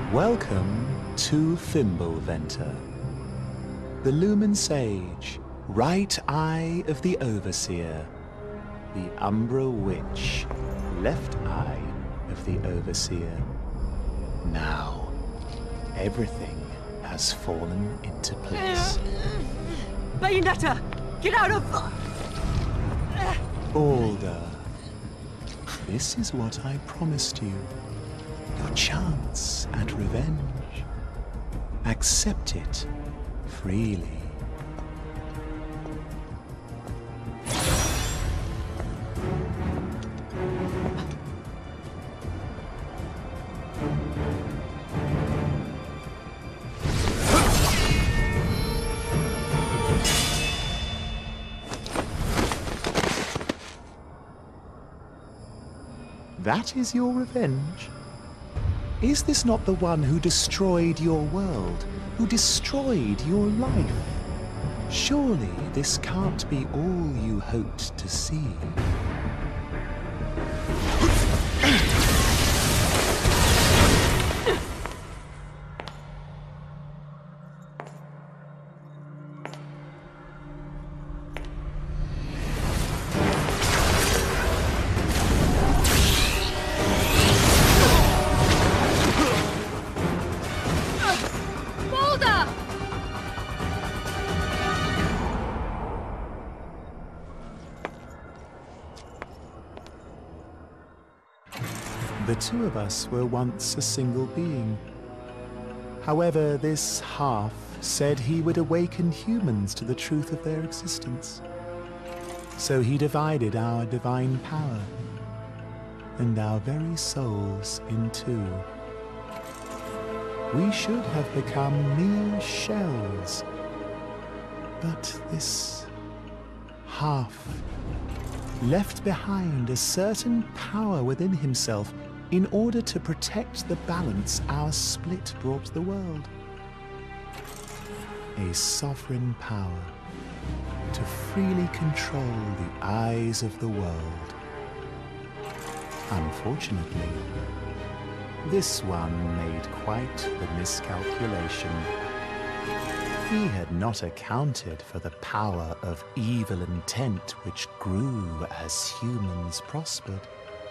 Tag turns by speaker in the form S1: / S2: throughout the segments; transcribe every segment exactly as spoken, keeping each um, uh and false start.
S1: Welcome to Fimbulventr, the Lumen Sage, right eye of the Overseer, the Umbra Witch, left eye of the Overseer. Now, everything has fallen into place.
S2: Bayonetta! Get out of...
S1: Baldur, this is what I promised you. Your chance at revenge. Accept it freely. That is your revenge? Is this not the one who destroyed your world, who destroyed your life? Surely this can't be all you hoped to see. The two of us were once a single being. However, this half said he would awaken humans to the truth of their existence. So he divided our divine power and our very souls in two. We should have become mere shells. But this half left behind a certain power within himself in order to protect the balance our split brought the world. A sovereign power to freely control the eyes of the world. Unfortunately, this one made quite the miscalculation. He had not accounted for the power of evil intent which grew as humans prospered.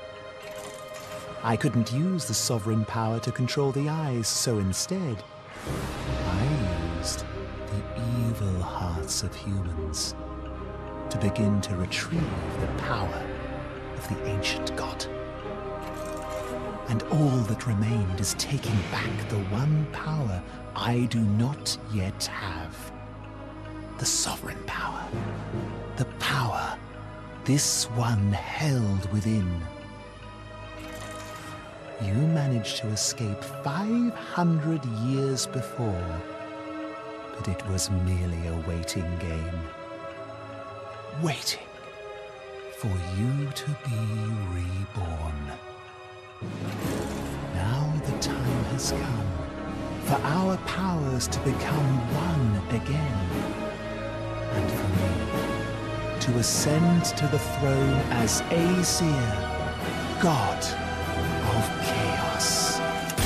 S1: I couldn't use the sovereign power to control the eyes, so instead, I used the evil hearts of humans to begin to retrieve the power of the ancient god. And all that remained is taking back the one power I do not yet have. The sovereign power. The power this one held within. You managed to escape five hundred years before, but it was merely a waiting game. Waiting for you to be reborn. Now the time has come for our powers to become one again, and for me to ascend to the throne as Aesir, God of Chaos.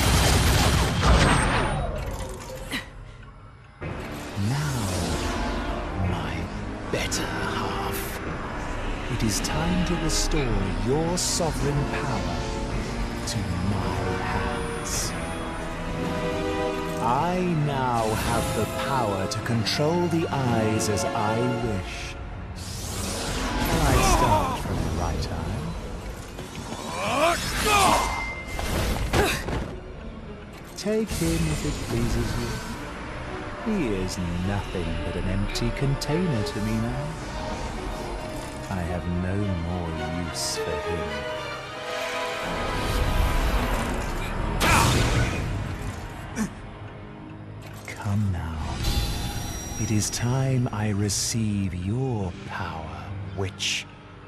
S1: Now, my better half, it is time to restore your sovereign power to my hands. I now have the power to control the eyes as I wish. Shall I start from the right eye? Take him if it pleases you. He is nothing but an empty container to me now. I have no more use for him. Come now. It is time I receive your power, witch.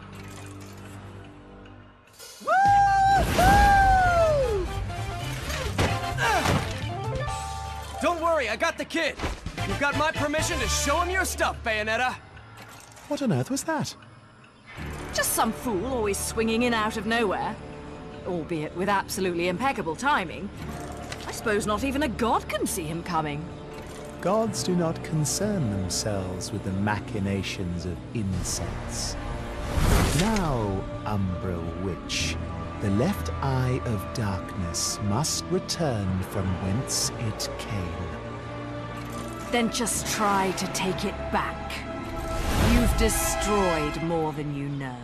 S3: Don't worry, I got the kid. You've got my permission to show him your stuff, Bayonetta.
S1: What on earth was that?
S2: Just some fool always swinging in out of nowhere. Albeit with absolutely impeccable timing. I suppose not even a god can see him coming.
S1: Gods do not concern themselves with the machinations of insects. Now, Umbral Witch, the left eye of darkness must return from whence it came.
S2: Then just try to take it back. You've destroyed more than you know.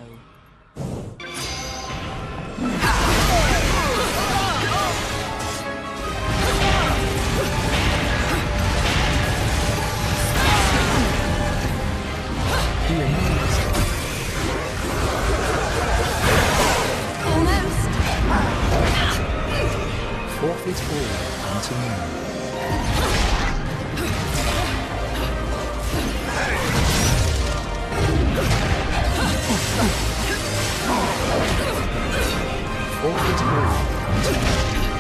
S1: Forfeit all unto me. Forfeit all unto me.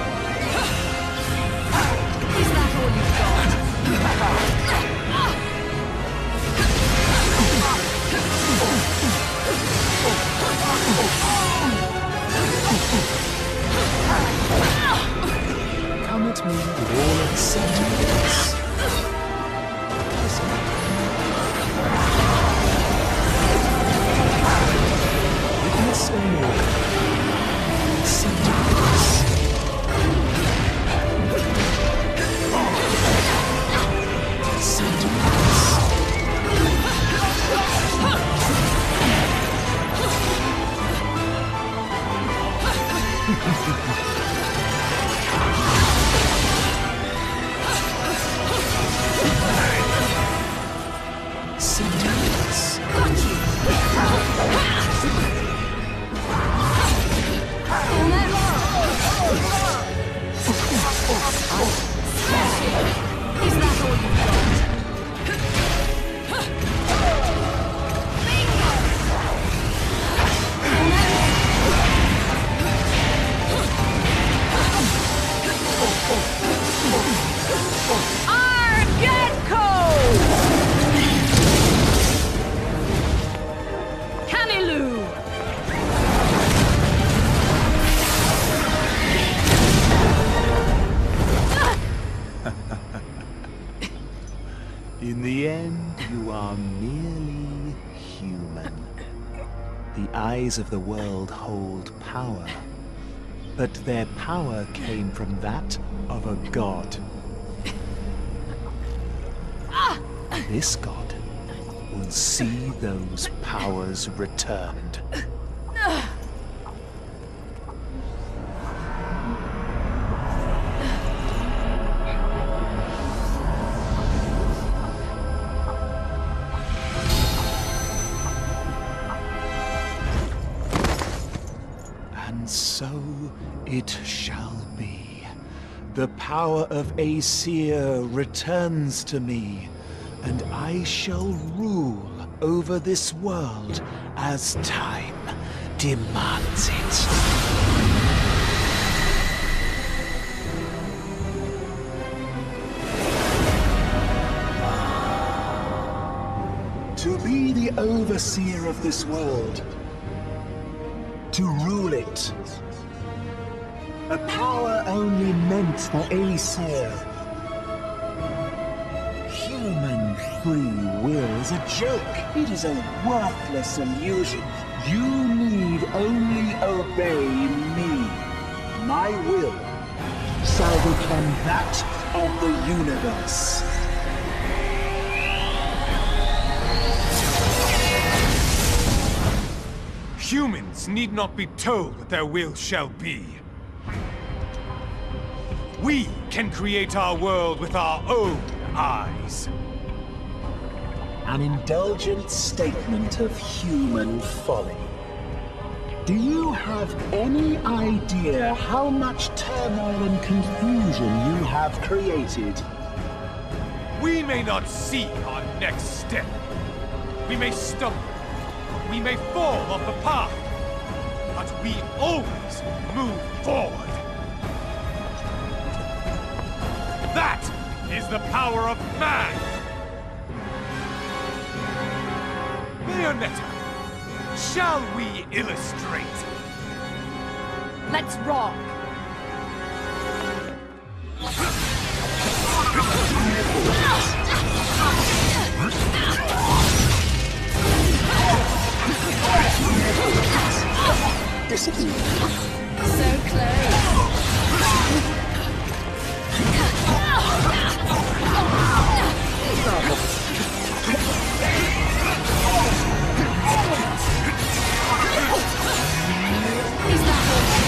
S2: Is that all you've got?
S1: Come at me with all acceptance. Witness only. Acceptance. Sentence.
S2: Got you! Is that all you've got?
S1: In the end, you are merely human. The eyes of the world hold power, but their power came from that of a god. This god will see those powers returned. And so it shall be. The power of Aesir returns to me, and I shall rule over this world as time demands it. To be the overseer of this world, to rule it. A power only meant for Aesir. Human free will is a joke. It is a worthless illusion. You need only obey me. My will shall become that of the universe.
S4: Humans need not be told what their will shall be. We can create our world with our own eyes.
S1: An indulgent statement of human folly. Do you have any idea how much turmoil and confusion you have created?
S4: We may not see our next step. We may stumble. We may fall off the path. But we always move forward. That is the power of man! Bayonetta, shall we illustrate?
S2: Let's rock! So close. Is that all you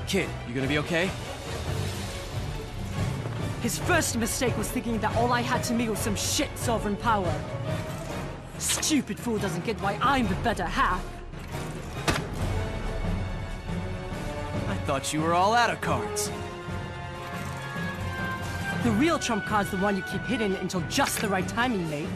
S3: Kid, you gonna be okay?
S5: His first mistake was thinking that all I had to me was some shit sovereign power. Stupid fool doesn't get why I'm the better half.
S3: I thought you were all out of cards.
S5: The real trump card's the one you keep hidden until just the right timing, mate.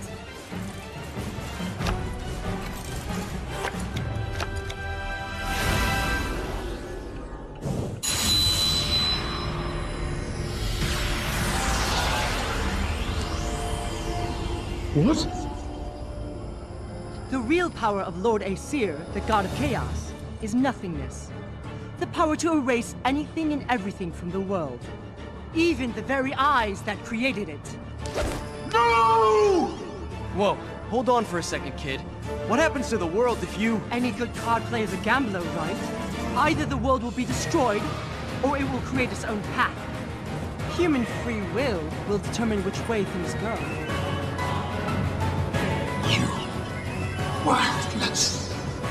S6: What?
S5: The real power of Lord Aesir, the god of chaos, is nothingness. The power to erase anything and everything from the world. Even the very eyes that created it.
S6: No!
S3: Whoa, hold on for a second, kid. What happens to the world if you...
S5: Any good card player is a gambler, right? Either the world will be destroyed, or it will create its own path. Human free will will determine which way things go.
S6: You worthless.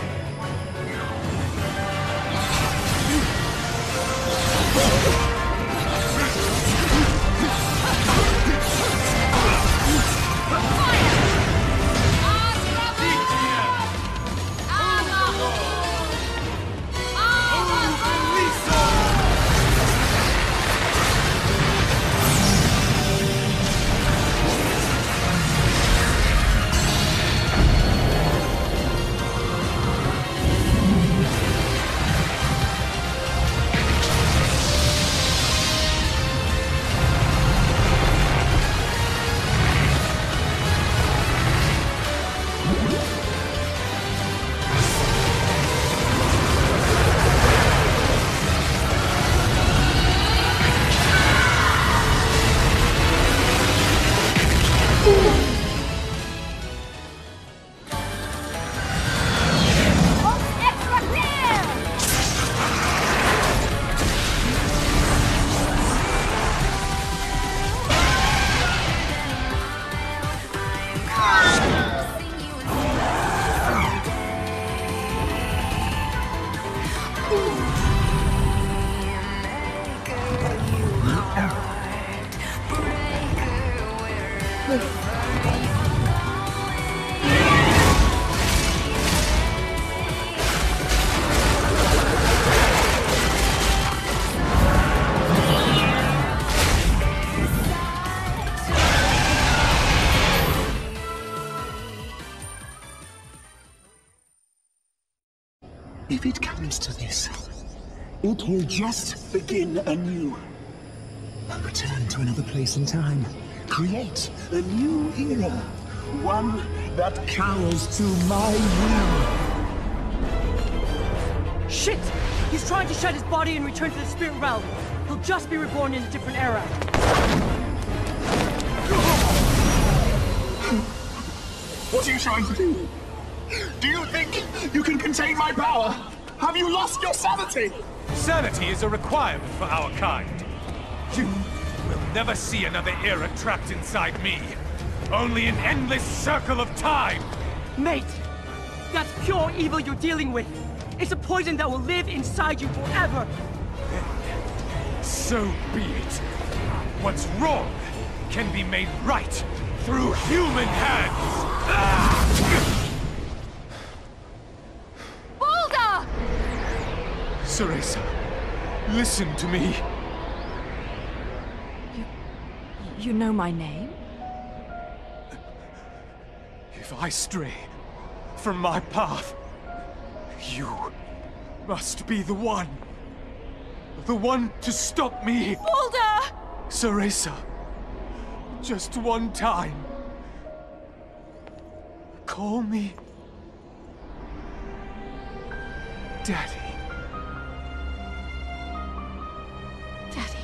S6: If it comes to this, it will just begin anew. I'll return to another place and time. Create a new era. One that cowers to my will.
S5: Shit! He's trying to shed his body and return to the spirit realm. He'll just be reborn in a different era.
S6: What are you trying to do? Do you think you can contain my power? Have you lost your sanity?
S4: Sanity is a requirement for our kind. You will never see another era trapped inside me. Only an endless circle of time!
S5: Mate, that's pure evil you're dealing with. It's a poison that will live inside you forever.
S4: So be it. What's wrong can be made right through human hands! Ah! Cereza, listen to me.
S2: You... you know my name?
S4: If I stray from my path, you must be the one. The one to stop me.
S2: Baldur!
S4: Cereza, just one time. Call me Daddy.
S2: Daddy.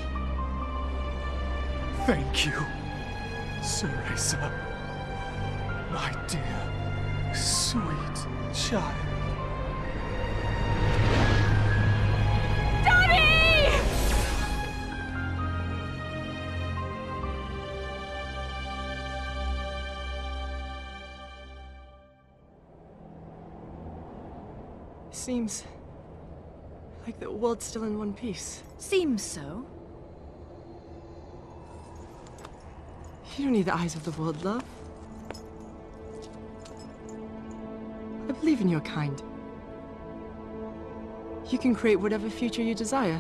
S4: Thank you, Cereza. My dear, sweet child.
S2: Daddy!
S5: Seems Like the world's still in one piece.
S2: Seems so.
S5: You don't need the eyes of the world, love. I believe in your kind. You can create whatever future you desire.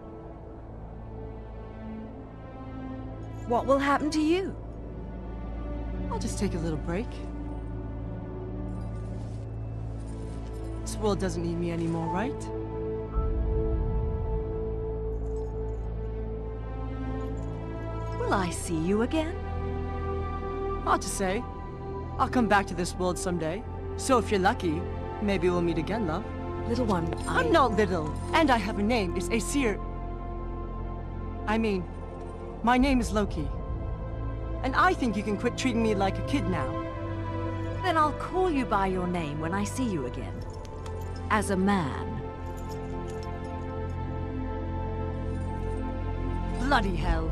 S2: What will happen to you?
S5: I'll just take a little break. This world doesn't need me anymore, right?
S2: Will I see you again?
S5: Hard to say. I'll come back to this world someday. So if you're lucky, maybe we'll meet again, love.
S2: Little one, I...
S5: I'm not little, and I have a name. It's Aesir. I mean, my name is Loki. And I think you can quit treating me like a kid now.
S2: Then I'll call you by your name when I see you again. As a man.
S5: Bloody hell.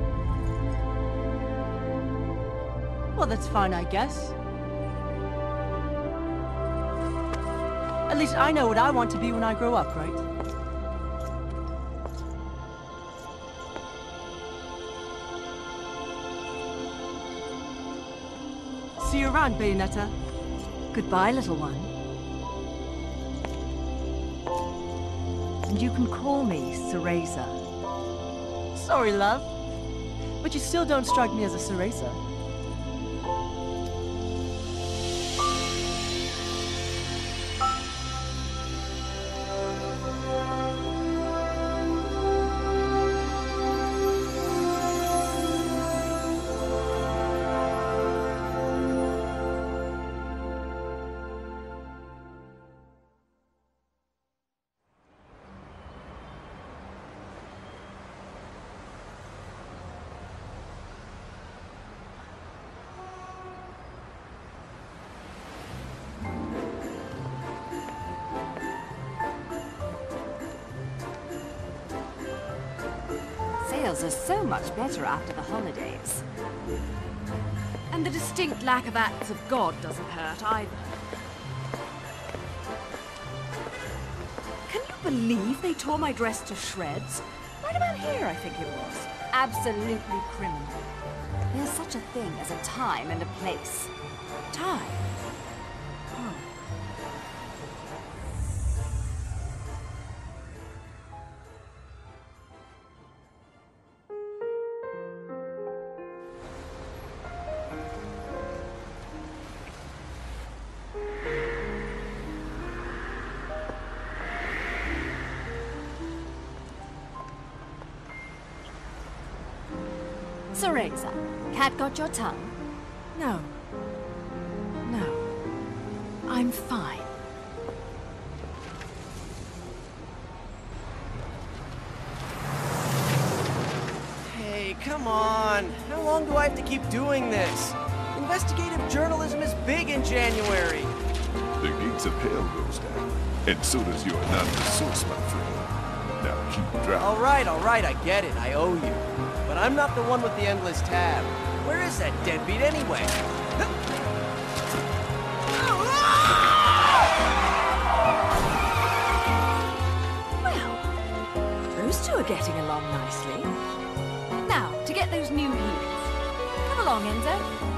S5: Well, that's fine, I guess. At least I know what I want to be when I grow up, right? See you around, Bayonetta.
S2: Goodbye, little one. And you can call me Cereza.
S5: Sorry, love. But you still don't strike me as a Cereza.
S2: Sales are so much better after the holidays. And the distinct lack of acts of God doesn't hurt either. Can you believe they tore my dress to shreds? Right about here, I think it was. Absolutely criminal. There's such a thing as a time and a place. Time? Oh. Cereza, cat got your tongue? No. No. I'm fine.
S3: Hey, come on. How long do I have to keep doing this? Investigative journalism is big in January.
S7: The gates of hell goes down, and so does your anonymous source, my friend. Now keep driving.
S3: All right, all right, I get it. I owe you. But I'm not the one with the endless tab. Where is that deadbeat anyway?
S2: Well, those two are getting along nicely. Now, to get those new heels. Come along, Enzo.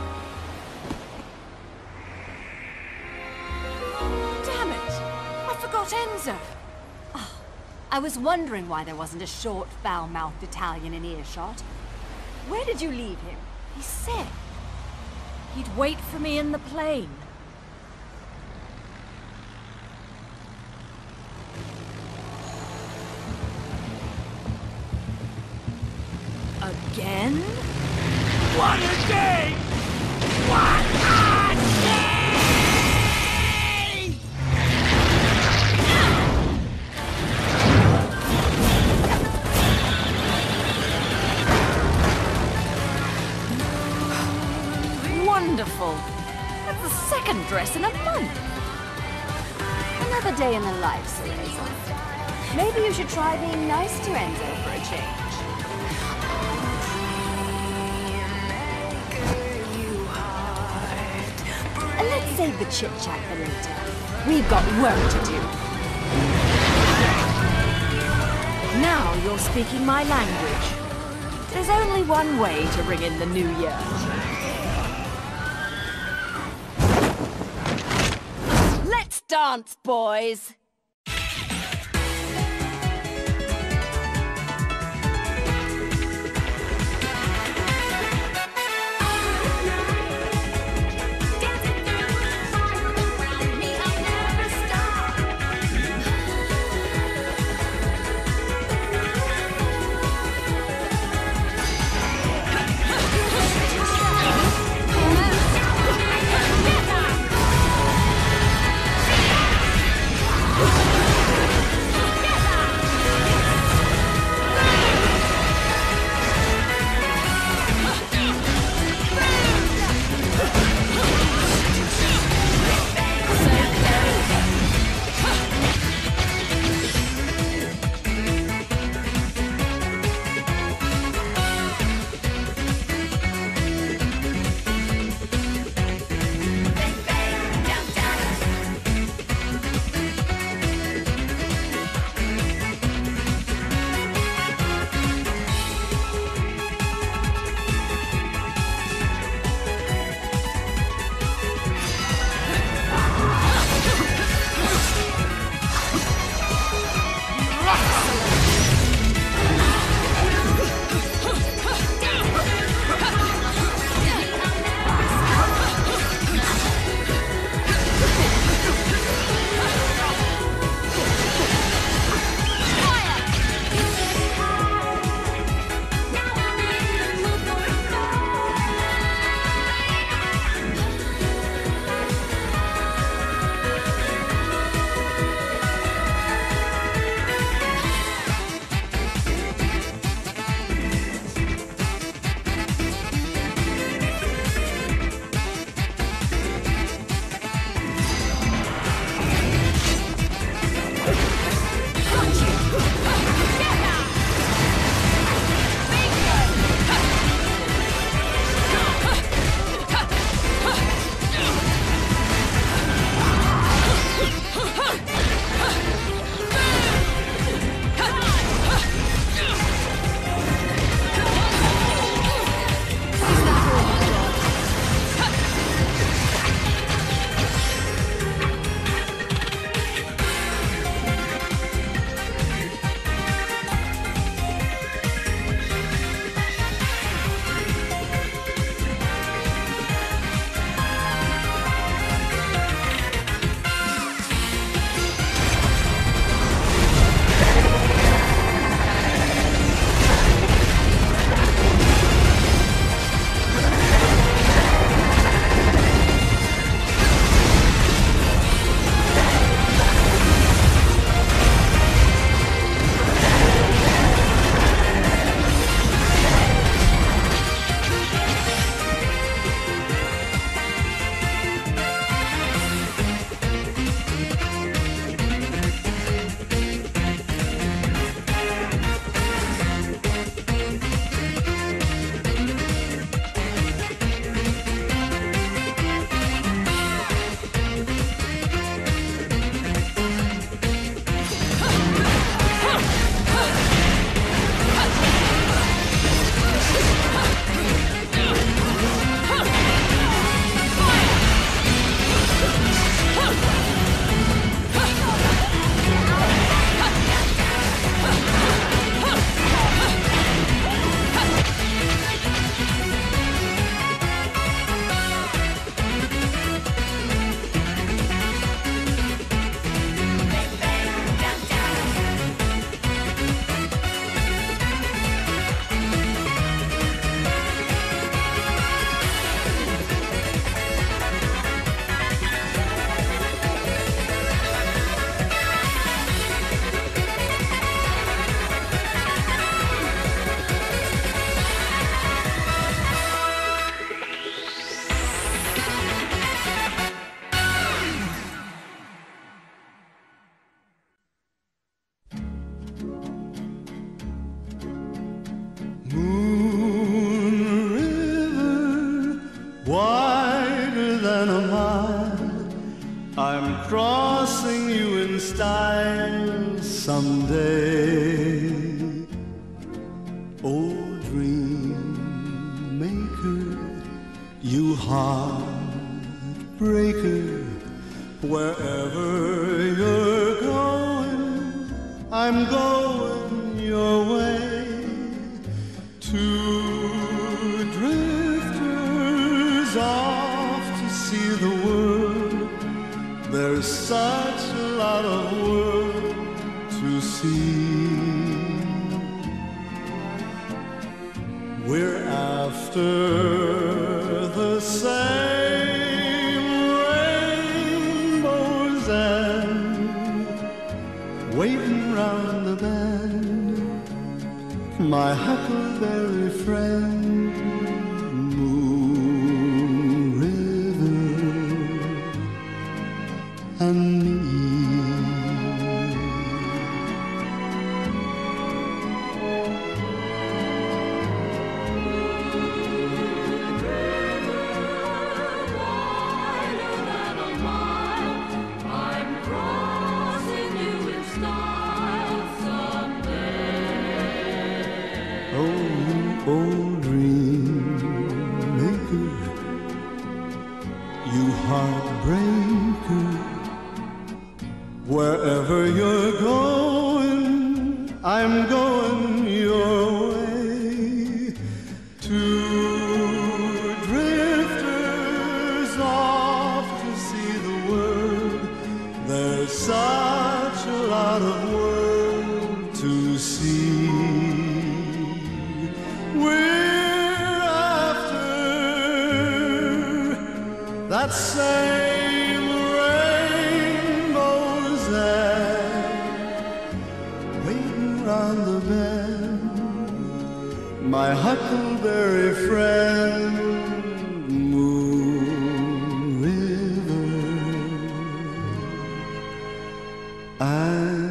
S2: Damn it! I forgot Enzo. Oh, I was wondering why there wasn't a short, foul-mouthed Italian in earshot. Where did you leave him? He said he'd wait for me in the plane. Again?
S4: What a day! What a day!
S2: Wonderful. That's the second dress in a month. Another day in the life, Cereza. Maybe you should try being nice to Enzo for a change. And let's save the chit-chat for later. We've got work to do. Now you're speaking my language. There's only one way to ring in the new year. Let's dance, boys!
S8: crossing you in style someday. heartbreaker. Wherever you're going, I'm going your way. Two drifters off to see the world. There's such a lot of world to see. We're after the same rainbows and waiting round the bend, my huckleberry friend, Moon River, and me. Old dream maker, you heartbreaker. Wherever you're going, I'm going your way. Two drifters off to see the world. There's such a lot of world to see. We're after that same rainbow's end, waiting round the bend, my huckleberry friend, Moon River, and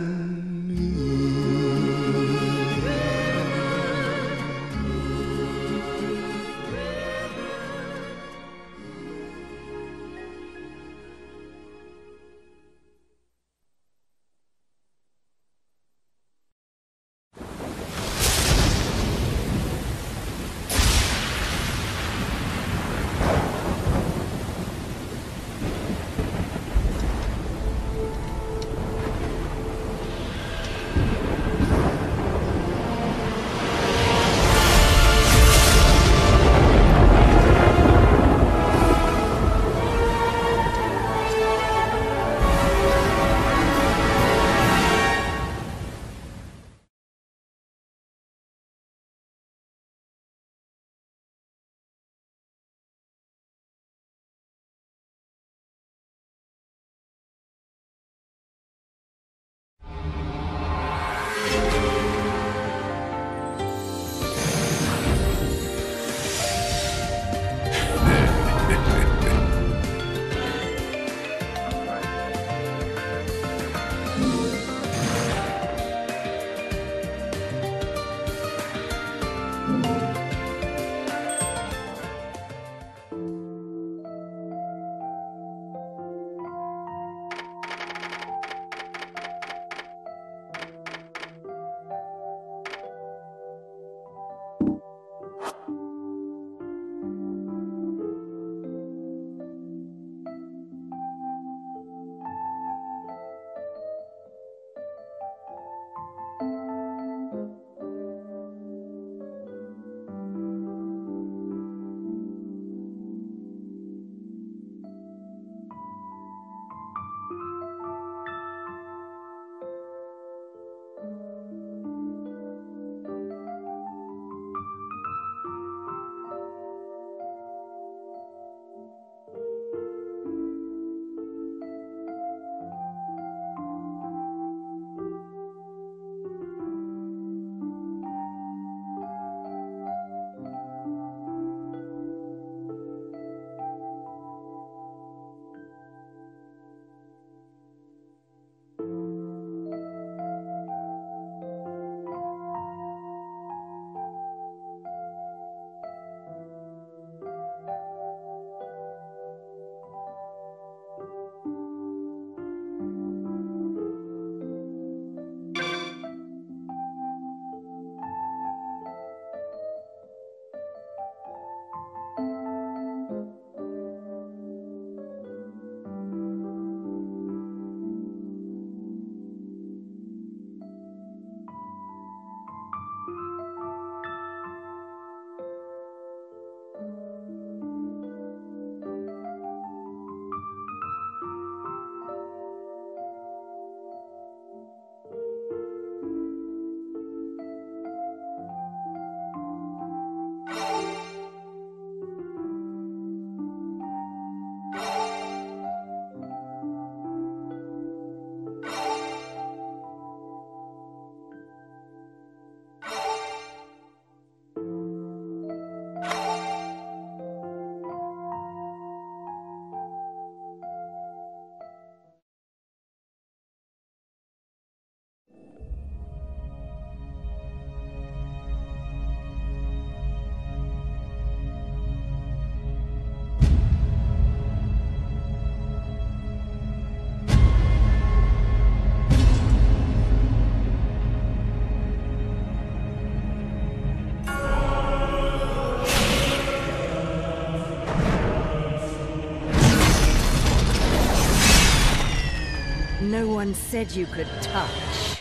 S2: one said you could touch.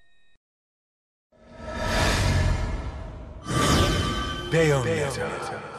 S8: Bayonetta.